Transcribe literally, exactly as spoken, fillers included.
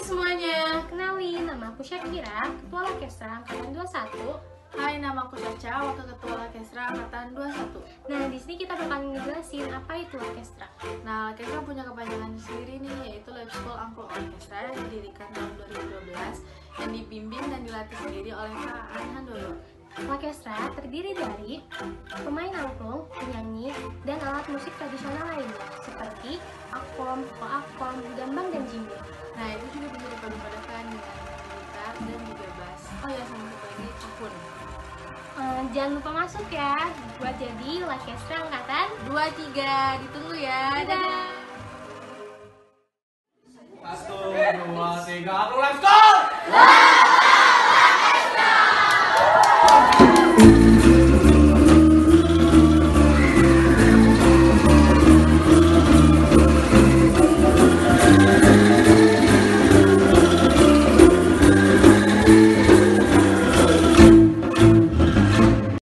semuanya. Kenalin, nama aku Syakira, Ketua Orkestra Angkatan dua puluh satu. Hai, nama aku Caca, Wakil Ketua Orkestra Angkatan dua puluh satu. Nah, di sini kita bakal ngejelasin apa itu orkestra. Nah, orkestra punya kepanjangan sendiri nih, yaitu Lab School Angklung Orkestra yang didirikan tahun dua ribu dua belas yang dibimbing dan dilatih sendiri oleh Kak Ani Handoyo. Orkestra terdiri dari pemain angklung, penyanyi, dan alat musik tradisional lainnya seperti akom, koakom, gambang, dan jimbel. Nah, itu juga bisa dipadupadankan dengan gitar dan juga bass. Oh ya, sama satu lagi akun. Uh, jangan lupa masuk ya buat jadi orkestra angkatan dua puluh tiga. Ditunggu ya. Dadah. Satu, dua, tiga, aku let's go!